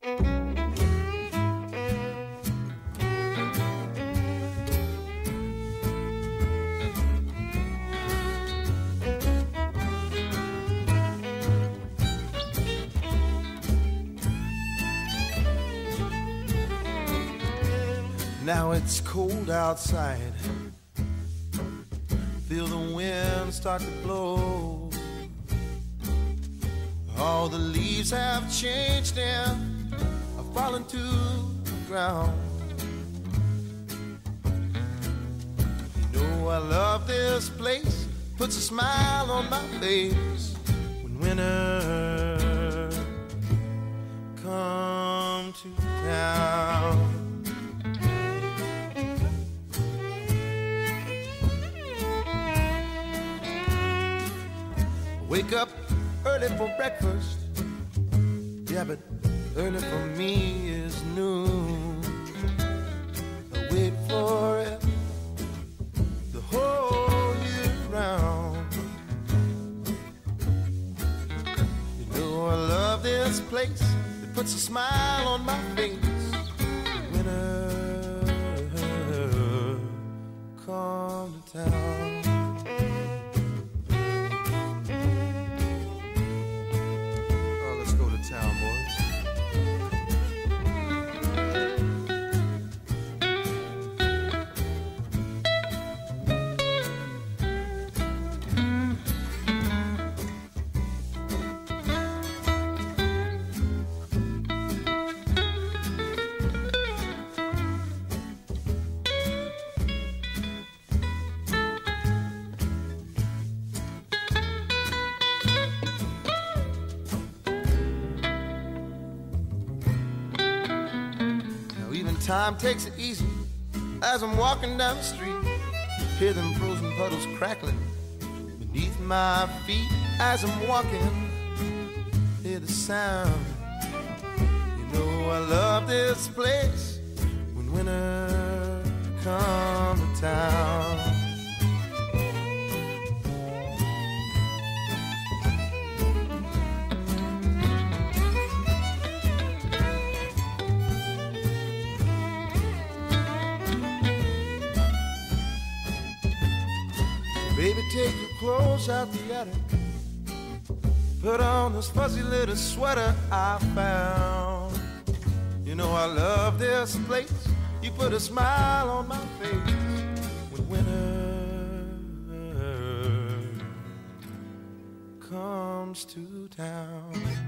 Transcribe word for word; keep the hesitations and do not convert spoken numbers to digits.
Now it's cold outside. Feel the wind start to blow. All the leaves have changed and are falling to the ground. You know I love this place. Puts a smile on my face when winter comes to town. Wake up early for breakfast. Yeah, but early for me is noon. I wait for it the whole year round. You know I love this place. It puts a smile on my face. Winter come to town. Town, boys. Time takes it easy as I'm walking down the street. Hear them frozen puddles crackling beneath my feet as I'm walking. Hear the sound. You know I love this place when winter comes to town. Baby, take your clothes out the attic. Put on this fuzzy little sweater I found. You know I love this place. You put a smile on my face when winter comes to town.